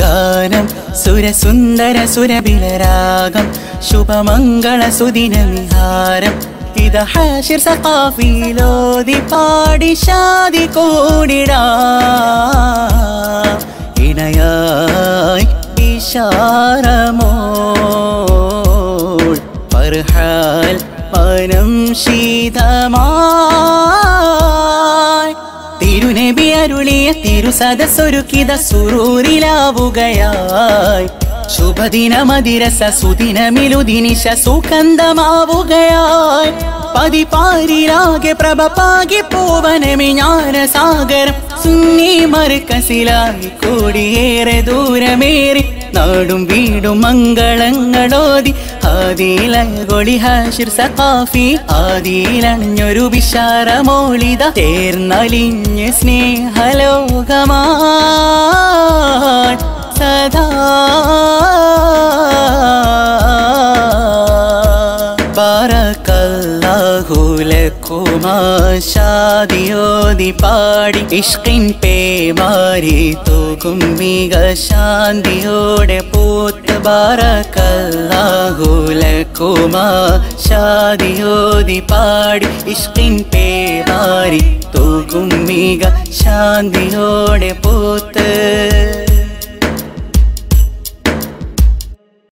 ഗാനം സുരസുന്ദര സുരബിലരാഗം ശുഭമംഗള സുദിനവിഹാരം ഇത ഹാഷിർ സഖാഫിയിലോതി പാടി ഷാദി കൂടിടാം ഇണയായി ഇശാരമോൾ ഫർഹാൽ മനം ശീതമായി തിരുനബി അരുളിയ തിരുസദസ്സൊരുക്കിത സുറൂരിലാവുകയായി ശുഭദിനമതിരസ സുദിനമിലുദിനിശ സുഗന്ധമാവുകയായി പതിപാരിലാകെ പ്രഭ പാകി പൂവനമി ജ്ഞാനസാഗരം സുന്നി മർക്കസിലായി കൂടിയേറെ ദൂരമേറി നാടും വീടും മംഗളങ്ങളോതി ആദിലയൊളി ഹാഷിർ സഖാഫി ആദിലണിഞ്ഞൊരു ബിശാരമോളിത ചേർന്നലിഞ്ഞ് സ്നേഹലോകമായി സദാ ബാറകല്ലാഹു ലക്കുമാ ഷാദിയോതി പാടി ഇഷ്കിൻ പേമാരി തൂകും മിക ശാന്തിയോടെ പൂത്ത് ബാറകല്ലാഹു ലക്കുമാ ഷാദിയോതി പാടി ഇഷ്കിൻ പേമാരി തൂകും മിക ശാന്തിയോടെ പൂത്ത്